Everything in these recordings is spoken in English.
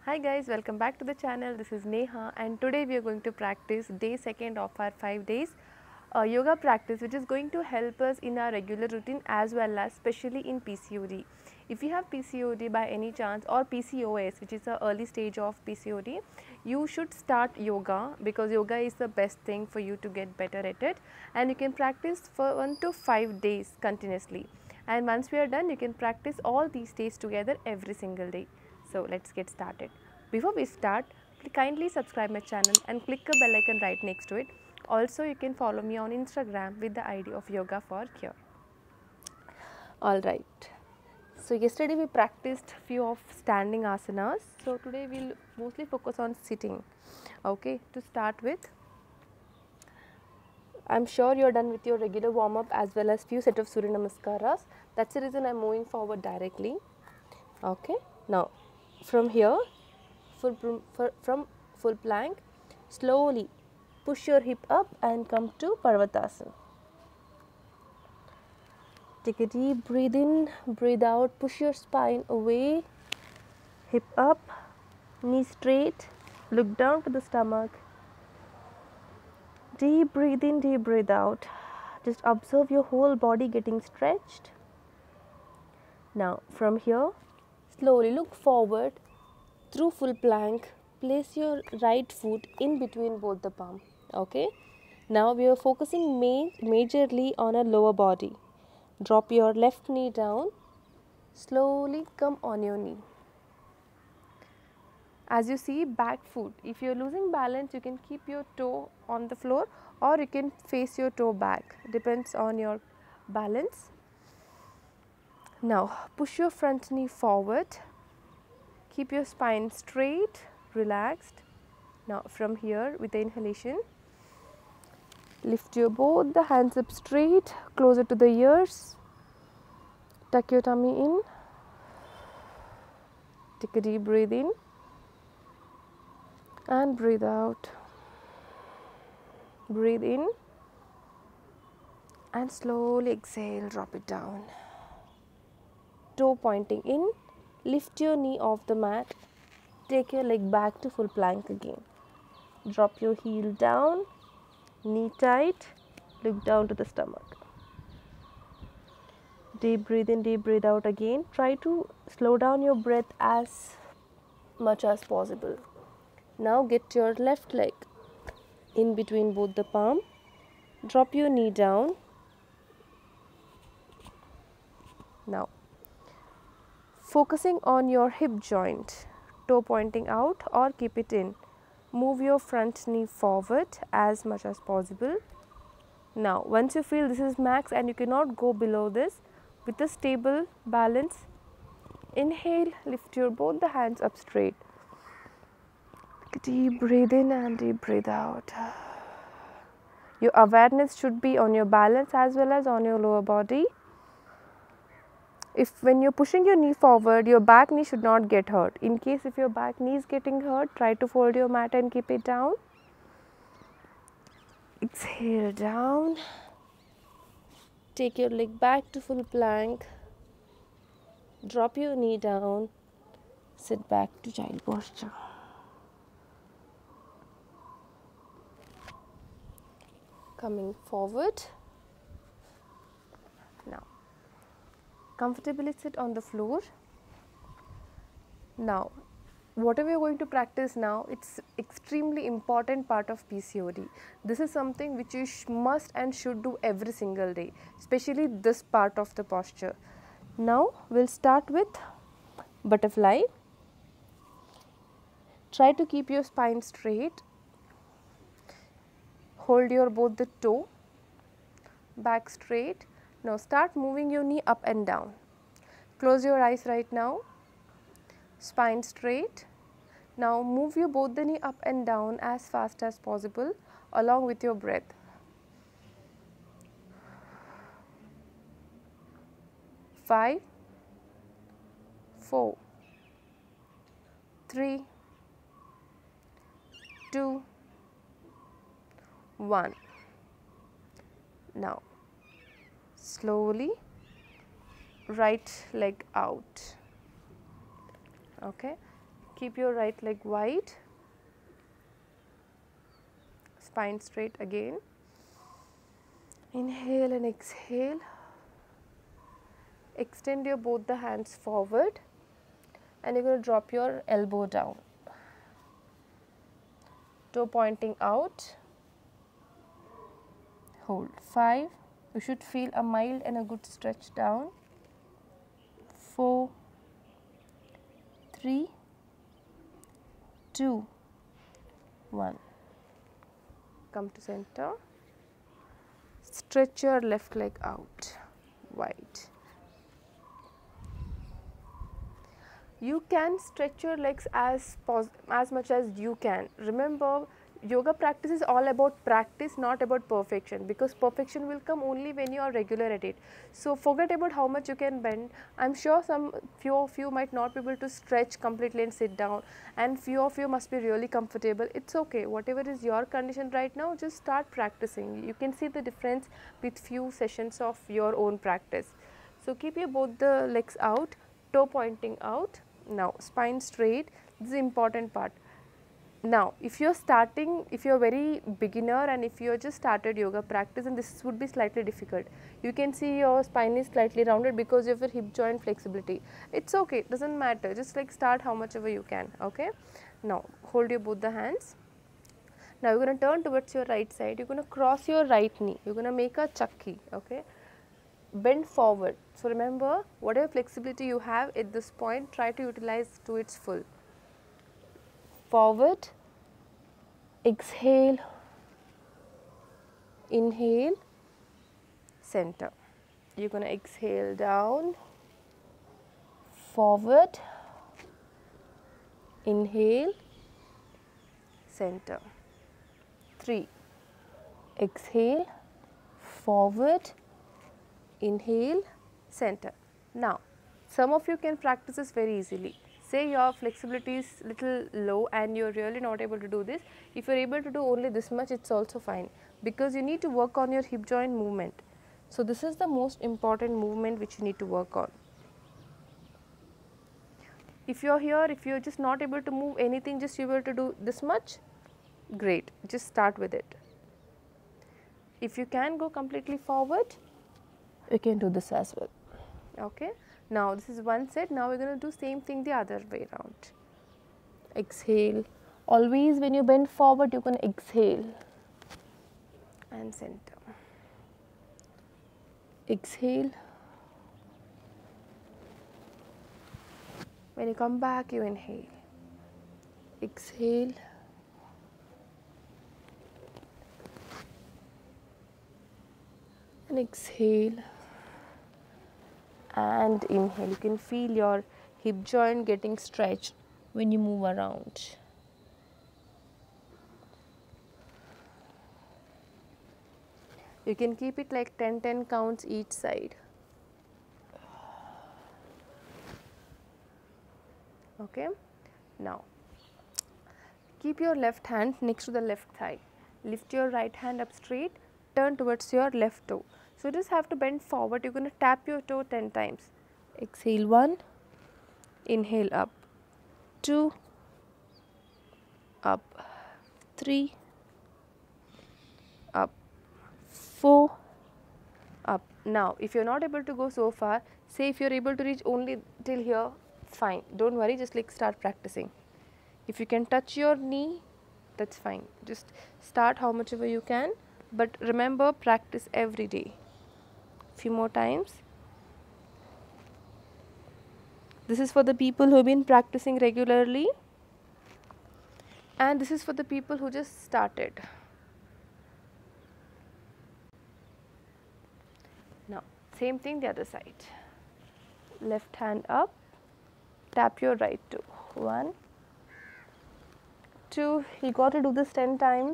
Hi guys, welcome back to the channel. This is Neha and today we are going to practice day second of our 5 days yoga practice, which is going to help us in our regular routine as well as especially in PCOD. If you have PCOD by any chance or PCOS, which is the early stage of PCOD, you should start yoga because yoga is the best thing for you to get better at it, and you can practice for 1 to 5 days continuously, and once we are done you can practice all these days together every single day. So let's get started. Before we start, kindly subscribe my channel and click a bell icon right next to it. Also, you can follow me on Instagram with the ID of Yoga for Cure. Alright. So yesterday we practiced few of standing asanas. So today we'll mostly focus on sitting. Okay, to start with, I'm sure you're done with your regular warm up as well as few set of Surya Namaskaras. That's the reason I'm moving forward directly. Okay, now from here, from full plank, slowly push your hip up and come to Parvatasana. Take a deep breathe in, breathe out, push your spine away, hip up, knee straight, look down to the stomach. Deep breathe in, deep breathe out. Just observe your whole body getting stretched. Now from here, slowly look forward through full plank. Place your right foot in between both the palm. Okay. Now we are focusing majorly on our lower body. Drop your left knee down. Slowly come on your knee. As you see, back foot. If you are losing balance, you can keep your toe on the floor or you can face your toe back. Depends on your balance. Now push your front knee forward. Keep your spine straight, relaxed. Now from here, with the inhalation, lift your both the hands up straight, closer to the ears. Tuck your tummy in. Take a deep breath in and breathe out. Breathe in and slowly exhale, drop it down. Toe pointing in, lift your knee off the mat. Take your leg back to full plank again. Drop your heel down, knee tight, look down to the stomach. Deep breathe in, deep breathe out again. Try to slow down your breath as much as possible. Now get your left leg in between both the palm. Drop your knee down. Now focusing on your hip joint, toe pointing out or keep it in. Move your front knee forward as much as possible. Now once you feel this is max and you cannot go below this, with a stable balance, inhale, lift your both the hands up straight. Deep breathe in and deep breathe out. Your awareness should be on your balance as well as on your lower body. If when you're pushing your knee forward, your back knee should not get hurt. In case if your back knee is getting hurt, try to fold your mat and keep it down. Exhale down. Take your leg back to full plank. Drop your knee down. Sit back to child posture. Coming forward. Now, comfortably sit on the floor. Now, whatever you are going to practice now, it's extremely important part of PCOD. This is something which you must and should do every single day, especially this part of the posture. Now, we'll start with butterfly. Try to keep your spine straight. Hold your both the toe, back straight. Now start moving your knee up and down. Close your eyes right now. Spine straight. Now move your both the knee up and down as fast as possible along with your breath. Five, 4, 3, 2, 1. Now slowly right leg out. Okay, Keep your right leg wide, spine straight again. Inhale and exhale. Extend your both the hands forward and you're going to drop your elbow down. Toe pointing out. Hold. 5. You should feel a mild and a good stretch down. 4, 3, 2, 1. Come to center. Stretch your left leg out wide. You can stretch your legs as much as you can. Remember, yoga practice is all about practice, not about perfection, because perfection will come only when you are regular at it. So forget about how much you can bend. I'm sure few of you might not be able to stretch completely and sit down, and few of you must be really comfortable. It's okay, whatever is your condition right now, just start practicing. You can see the difference with few sessions of your own practice. So keep your both the legs out, toe pointing out. Now spine straight. This is the important part. Now if you're starting, if you're very beginner and if you're just started yoga practice, and this would be slightly difficult. You can see your spine is slightly rounded because of your hip joint flexibility. It's okay, it doesn't matter, just like start how much ever you can. Okay, now hold your both the hands. Now you're going to turn towards your right side. You're going to cross your right knee. You're going to make a chakki. Okay, bend forward. So remember, whatever flexibility you have at this point, try to utilize to its full. Forward, exhale, inhale, center. You're going to exhale down, forward, inhale, center. 3, exhale, forward, inhale, center. Now, some of you can practice this very easily. Say your flexibility is little low and you're really not able to do this. If you're able to do only this much, it's also fine, because you need to work on your hip joint movement. So this is the most important movement which you need to work on. If you're here, if you're just not able to move anything, just you're able to do this much, great, just start with it. If you can go completely forward, you can do this as well. Okay, now this is one set. Now we're going to do same thing the other way around. Exhale. Always when you bend forward, you're going to exhale and center. Exhale. When you come back, you inhale. Exhale. And exhale. And inhale. You can feel your hip joint getting stretched when you move around. You can keep it like 10 counts each side. Okay. Now, keep your left hand next to the left thigh. Lift your right hand up straight. Turn towards your left toe. So you just have to bend forward. You're going to tap your toe 10 times. Exhale 1, inhale up, 2, up, 3, up, 4, up. Now if you're not able to go so far, say if you're able to reach only till here, fine, don't worry, just like start practicing. If you can touch your knee, that's fine, just start how much ever you can, but remember, practice every day. Few more times. This is for the people who have been practicing regularly, and this is for the people who just started. Now same thing the other side. Left hand up, tap your right toe. 1, 2, you got to do this 10 times.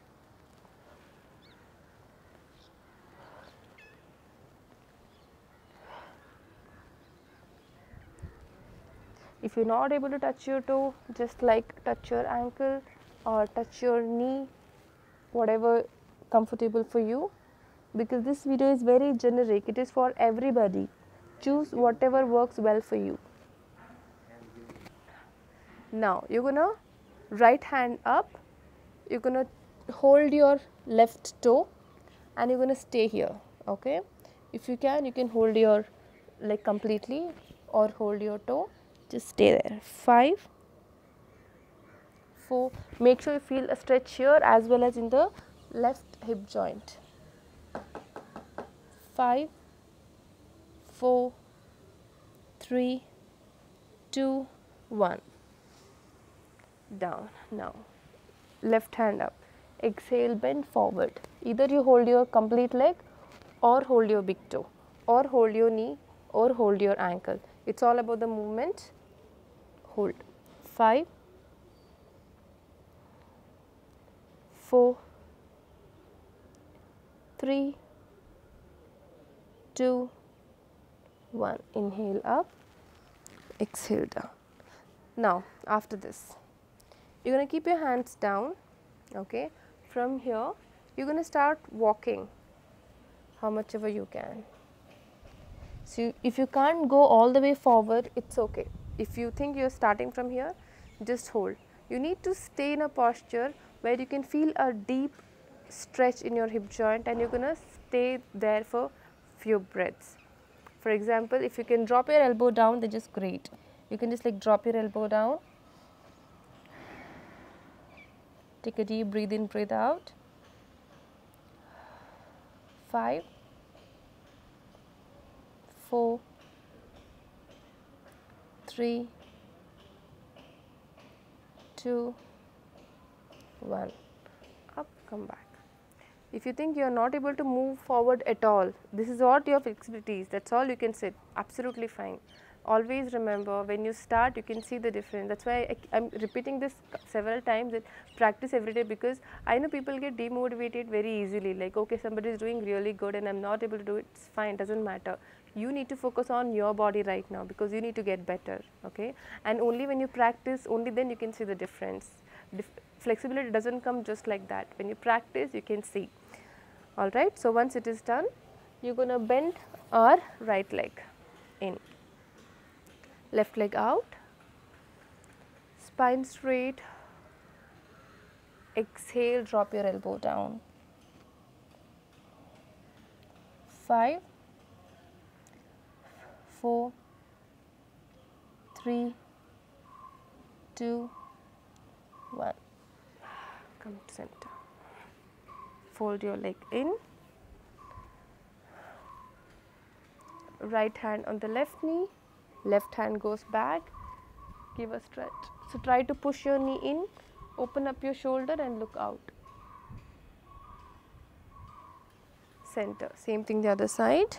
If you're not able to touch your toe, just like touch your ankle or touch your knee, whatever comfortable for you, because this video is very generic, it is for everybody. Choose whatever works well for you. Now you're gonna right hand up, you're gonna hold your left toe and you're gonna stay here, okay. If you can hold your leg completely or hold your toe, just stay there. 5, 4, make sure you feel a stretch here as well as in the left hip joint. 5, 4, 3, 2, 1. Down. Now left hand up, exhale, bend forward. Either you hold your complete leg or hold your big toe or hold your knee or hold your ankle. It's all about the movement. Hold. 5, 4, 3, 2, 1. Inhale up, exhale down. Now after this, you're going to keep your hands down, okay. From here you're going to start walking how much ever you can. So if you can't go all the way forward, it's okay. If you think you're starting from here, just hold. You need to stay in a posture where you can feel a deep stretch in your hip joint, and you're going to stay there for few breaths. For example, if you can drop your elbow down, then just great. You can just like drop your elbow down. Take a deep breathe in, breathe out. 5, 4, 3, 2, 1. Up, come back. If you think you are not able to move forward at all, this is what your flexibility is. That's all you can sit. Absolutely fine. Always remember, when you start, you can see the difference. That's why I'm repeating this several times, that practice every day, because I know people get demotivated very easily. Like, okay, somebody is doing really good and I'm not able to do it. It's fine, doesn't matter. You need to focus on your body right now, because you need to get better, okay? And only when you practice, only then you can see the difference. Flexibility doesn't come just like that. When you practice, you can see. All right. So once it is done, you're going to bend our right leg in, left leg out, spine straight. Exhale, drop your elbow down. 5, 4, 3, 2, 1. Come to center. Fold your leg in. Right hand on the left knee. Left hand goes back. Give a stretch. So try to push your knee in. Open up your shoulder and look out. Center. Same thing the other side.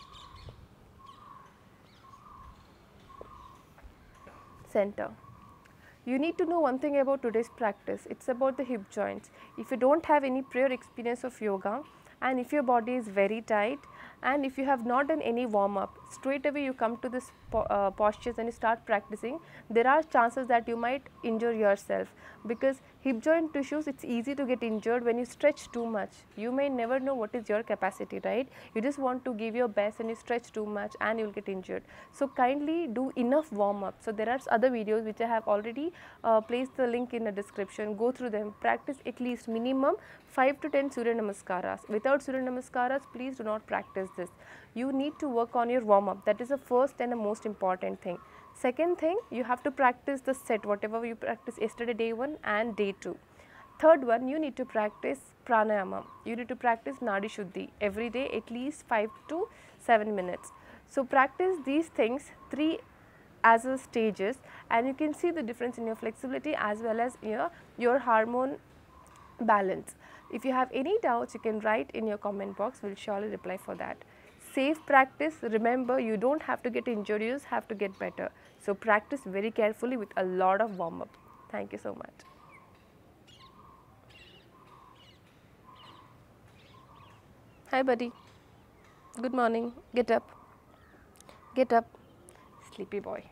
Center. You need to know one thing about today's practice. It's about the hip joints. If you don't have any prior experience of yoga, and if your body is very tight, and if you have not done any warm up, straight away you come to this postures and you start practicing, there are chances that you might injure yourself, because hip joint tissues, it's easy to get injured when you stretch too much. You may never know what is your capacity, right? You just want to give your best and you stretch too much and you will get injured. So kindly do enough warm up. So there are other videos which I have already placed the link in the description. Go through them. Practice at least minimum 5 to 10 Surya Namaskaras. Without Surya Namaskaras, please do not practice this. You need to work on your warm up. That is the first and the most important thing. Second thing, you have to practice the set, whatever you practice yesterday, day 1 and day 2. Third one, you need to practice pranayama. You need to practice Nadi Shuddhi every day, at least 5 to 7 minutes. So practice these things 3 as a stages, and you can see the difference in your flexibility as well as your hormone balance. If you have any doubts, you can write in your comment box. We'll surely reply for that. Safe practice. Remember, you don't have to get injured, you just have to get better. So practice very carefully with a lot of warm up. Thank you so much. Hi buddy. Good morning. Get up. Get up. Sleepy boy.